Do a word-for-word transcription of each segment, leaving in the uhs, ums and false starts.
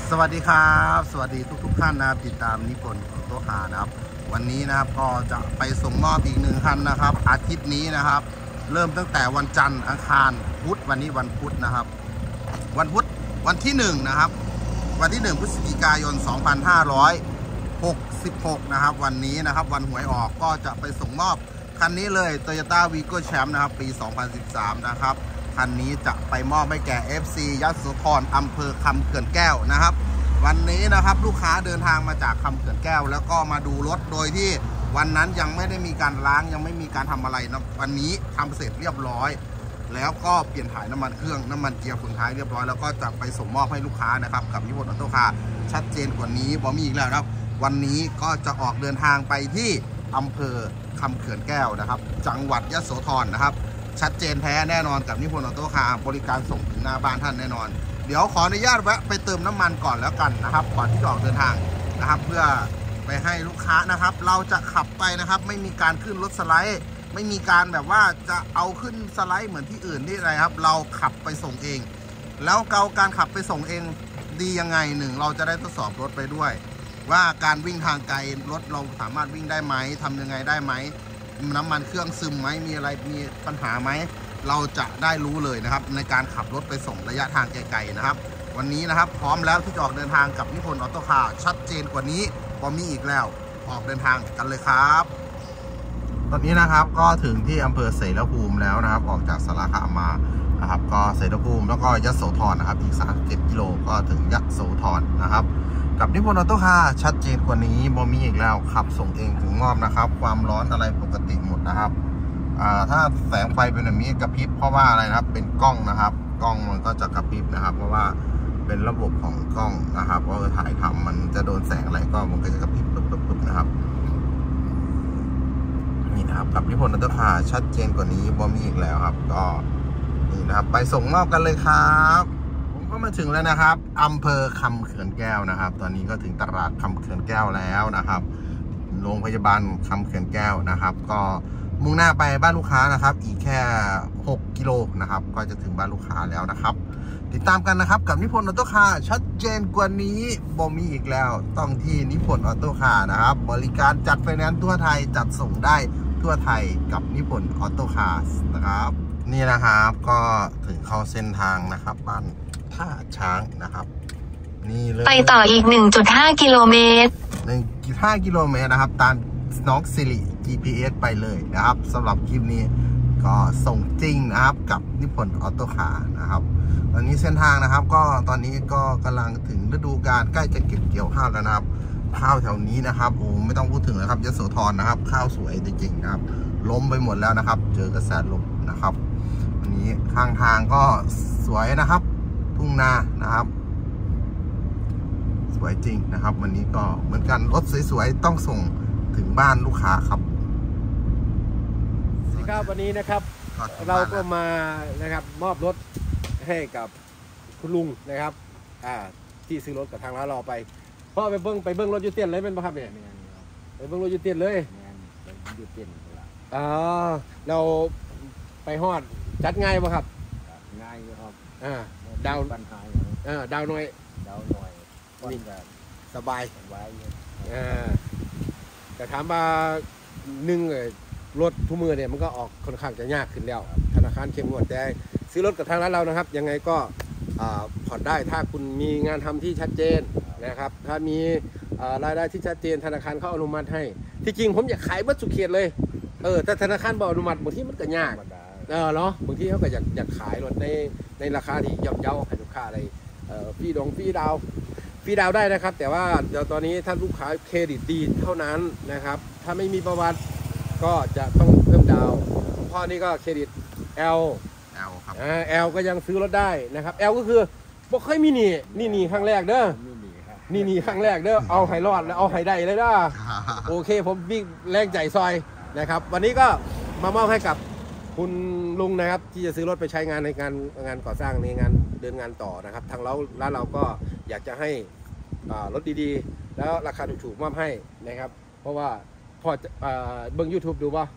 สวัสดีครับสวัสดีทุกทุกท่านนะครับติดตามนิพนธ์ออโต้คาร์นะครับวันนี้นะครับก็จะไปส่งมอบอีกหนึ่งคันนะครับอาทิตย์นี้นะครับเริ่มตั้งแต่วันจันทร์อังคารพุธวันนี้วันพุธนะครับวันพุธวันที่หนึ่งนะครับวันที่หนึ่งพฤศจิกายนสองพันห้าร้อยหกสิบหกนะครับวันนี้นะครับวันหวยออกก็จะไปส่งมอบคันนี้เลย Toyota Vigo Champ นะครับปีสองพันสิบสามนะครับคันนี้จะไปมอบให้แก่ เอฟ ซี ยโสธรอำเภอคำเขื่อนแก้วนะครับวันนี้นะครับลูกค้าเดินทางมาจากคำเขื่อนแก้วแล้วก็มาดูรถโดยที่วันนั้นยังไม่ได้มีการล้างยังไม่มีการทำอะไรนะวันนี้ทำเสร็จเรียบร้อยแล้วก็เปลี่ยนถ่ายน้ำมันเครื่องน้ำมันเกียร์ฝนท้ายเรียบร้อยแล้วก็จะไปส่งมอบให้ลูกค้านะครับกับนิพนธ์ออโต้คาร์ชัดเจนกว่านี้บอมีอีกแล้วครับวันนี้ก็จะออกเดินทางไปที่อำเภอคำเขื่อนแก้วนะครับจังหวัดยโสธรนะครับชัดเจนแท้แน่นอนกับนิพนธ์ออโต้คาร์บริการส่งถึงหน้าบ้านท่านแน่นอนเดี๋ยวขออนุญาตแวะไปเติมน้ำมันก่อนแล้วกันนะครับก่อนที่จะออกเดินทางนะครับเพื่อไปให้ลูกค้านะครับเราจะขับไปนะครับไม่มีการขึ้นรถสไลด์ไม่มีการแบบว่าจะเอาขึ้นสไลด์เหมือนที่อื่นที่อะไรครับเราขับไปส่งเองแล้วเกาการขับไปส่งเองดียังไงหนึ่งเราจะได้ทดสอบรถไปด้วยว่าการวิ่งทางไกลรถเราสามารถวิ่งได้ไหมทำยังไงได้ไหมน้ำมันเครื่องซึมไหมมีอะไรมีปัญหาไหมเราจะได้รู้เลยนะครับในการขับรถไปส่งระยะทางไกลๆนะครับวันนี้นะครับพร้อมแล้วที่จะออกเดินทางกับนิพนธ์ออโต้คาร์ชัดเจนกว่านี้พอมีอีกแล้วออกเดินทางกันเลยครับตอนนี้นะครับก็ถึงที่อำเภอเสรภูมิแล้วนะครับออกจากสารคามมานะครับก็เสรภูมิแล้วก็ยโสธรนะครับอีกสามสิบเจ็ดกิโลก็ถึงยโสธรนะครับกับนิพนธ์ออโต้คาร์ชัดเจนกว่านี้บอมีอีกแล้วขับส่งเองถึงงอบนะครับความร้อนอะไรปกติหมดนะครับถ้าแสงไฟเป็นแบบนี้กระพริบเพราะว่าอะไรนะครับเป็นกล้องนะครับกล้องมันก็จะกระพริบนะครับเพราะว่าเป็นระบบของกล้องนะครับว่าถ่ายทำมันจะโดนแสงอะไรก็มันก็จะกระพริบปุ๊บๆนะครับนี่นะครับกับนิพนธ์ออโต้คาร์ชัดเจนกว่านี้บอมีอีกแล้วครับก็นี่นะครับไปส่งมอบกันเลยครับก็มาถึงแล้วนะครับอำเภอคำเขื่อนแก้วนะครับตอนนี้ก็ถึงตลาดคำเขื่อนแก้วแล้วนะครับโรงพยาบาลคำเขื่อนแก้วนะครับก็มุ่งหน้าไปบ้านลูกค้านะครับอีกแค่หกกิโลนะครับก็จะถึงบ้านลูกค้าแล้วนะครับติดตามกันนะครับกับนิพนธ์ออโต้คาร์ชัดเจนกว่านี้บ่มีอีกแล้วต้องที่นิพนธ์ออโต้คาร์นะครับบริการจัดไฟแนนซ์ทั่วไทยจัดส่งได้ทั่วไทยกับนิพนธ์ออโต้คาร์นะครับนี่นะครับก็ถึงเข้าเส้นทางนะครับบ้านท่าช้างนะครับนี่เลยไปต่ออีก หนึ่งจุดห้า กิโลเมตรหนึ่งจุดห้า กิโลเมตรนะครับตามน้องสิริ จี พี เอส ไปเลยนะครับสำหรับคลิปนี้ก็ส่งจริงนะครับกับนิพนธ์ออโต้คาร์นะครับตอนนี้เส้นทางนะครับก็ตอนนี้ก็กำลังถึงฤดูกาลใกล้จะเก็บเกี่ยวข้าวแล้วนะครับข้าวแถวนี้นะครับโอ้ไม่ต้องพูดถึงเลยครับยโสธรนะครับข้าวสวยจริงๆนะครับล้มไปหมดแล้วนะครับเจอกระแสลมนะครับวันนี้ข้างทางก็สวยนะครับทุ่งนานะครับสวยจริงนะครับวันนี้ก็เหมือนกันรถสวยๆต้องส่งถึงบ้านลูกค้าครับสวัสดีครับวันนี้นะครับเราก็มานะครับมอบรถให้กับคุณลุงนะครับอ่าที่ซื้อรถกับทางร้านเราไปเพราะไปเบิ้งไปเบิ้งรถยูเตียนเลยเป็นป่ะครับเนี่ยไปเบิ้งรถยูเตียนเลยยูเตียนอ๋อเราไปฮอดจัดง่ายป่ะครับง่ายครับอ่าดาวปัญหาเออดาวหน่อยดาวหน่อยนี่แบบสบายสบายอ่าแต่ถามว่าหนึ่งเลยรถทุกมือเนี่ยมันก็ออกค่อนข้างจะยากขึ้นแล้วธนาคารเข้มงวดแต่ซื้อรถกับทางร้านเรานะครับยังไงก็ผ่อนได้ถ้าคุณมีงานทำที่ชัดเจนนะครับถ้ามีรายได้ที่ชัดเจนธนาคารเขาอนุมัติให้ที่จริงผมอยากขายบัตรสุเขตเลยเออแต่ธนาคารบอกอนุมัติบางทีมันก็ยากเออเนาะบางทีเขาก็อยากอยากขายรถในในราคาที่ย่อมเยาให้ลูกค้าอะไรฟรีดงฟรีดาวฟรีดาวได้นะครับแต่ว่าเดี๋ยวตอนนี้ถ้าลูกค้าเครดิตดีเท่านั้นนะครับถ้าไม่มีประวัติก็จะต้องเพิ่มดาวพ่อนี่ก็เครดิต L L ครับอ่า L ก็ยังซื้อรถได้นะครับ L ก็คือบอกเคยมีหนี้นี่หนี้ครั้งแรกเด้อนี่หนี้ครั้งแรกเด้อเอาให้รอดแล้วเอาให้ได้เลยนะโอเคผมวิ่งแรงใจซอยนะครับวันนี้ก็มามอบให้กับคุณลุงนะครับที่จะซื้อรถไปใช้งานในงานงานก่อสร้างในงานเดินงานต่อนะครับทางเราร้านเราก็อยากจะให้รถดีๆแล้วราคาถูกๆมอบให้นะครับเพราะว่าพอเบิ้ง ยูทูบ ดูป่ะ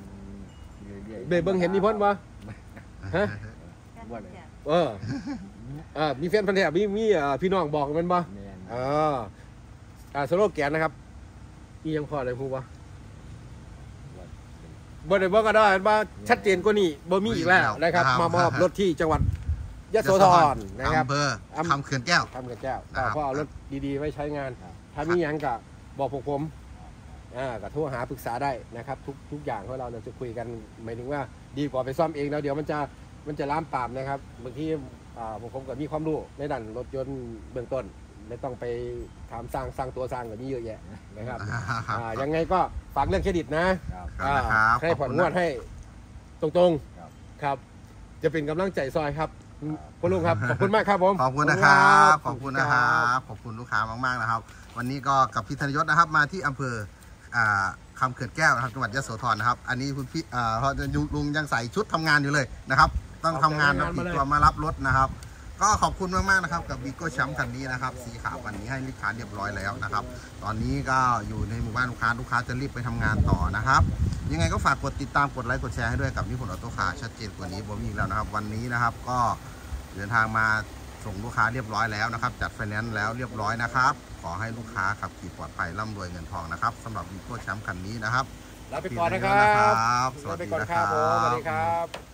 เบิ้งเห็นนิพนธ์ป่ะฮะเอออ่ามีแฟนพันธุ์แท้มีมีอ่าพี่น้องบอกมันบ่แมนอ่าอ่าสโลแกนนะครับอียังพออะไรพูดวะบ่ได้บอกก็ได้ว่าชัดเจนกว่านี้บ่มีอีกแล้วนะครับมามอบรถที่จังหวัดยโสธรนะครับอำเภอคำเขื่อนแก้วทำกับแก้วครัก็บพอเอารถดีๆไว้ใช้งาน ถ้ามีหยังก็บอกพวกผมอ่าก็โทรหาปรึกษาได้นะครับ ทุกทุกอย่างของเราเนี่ยจะคุยกันหมายถึงว่าดีกว่าไปซ่อมเองแล้วเดี๋ยวมันจะมันจะล้ามปามนะครับบางทีอ่าพวกผมก็มีความรู้ในด้านรถยนต์เบื้องต้นไม่ต้องไปถามสร้างสร้างตัวสร้างแบบนี้เยอะแยะนะครับอ่ายังไงก็ฝากเรื่องเครดิตนะครับ อ่าครับให้ผ่อนขอบคุณงวดให้ตรงครับๆครับ จะเป็นกำลังใจซอยครับคุณลุงครับขอบคุณมากครับผมขอบคุณนะครับขอบคุณนะครับขอบคุณลูกค้ามากๆนะครับ วันนี้ก็กับพี่ธนยศนะครับมาที่อำเภออ่าคำเขื่อนแก้วนะครับจังหวัดยโสธรนะครับ อันนี้คุณพี่อ่าเพราะลุงยังใส่ชุดทำงานอยู่เลยนะครับ ต้องทำงานนะติดตัวมารับรถนะครับ ก็ขอบคุณมากๆนะครับกับวีโก้แชมป์คันนี้นะครับสีขาวคันนี้ให้ลูกค้าเรียบร้อยแล้วนะครับ ตอนนี้ก็อยู่ในหมู่บ้านลูกค้าลูกค้าจะรีบไปทำงานต่อนะครับ ยังไงก็ฝากกดติดตามกดไลค์กดแชร์ให้ด้วยกับนิพนธ์ออโต้คาร์ชัดเจนกว่านี้ผมมีอีกแล้วนะครับ วันนี้นะครับก็เดินทางมาส่งลูกค้าเรียบร้อยแล้วนะครับจัดไฟแนนซ์แล้วเรียบร้อยนะครับ ขอให้ลูกค้าขับขี่ปลอดภัยร่ำรวยเงินทองนะครับสำหรับวีโก้แชมป์คันนี้นะครับลาไปก่อนนะครับสวัสลาไปดีก่อนนะคครัรับบ ผมสวัสดีครับ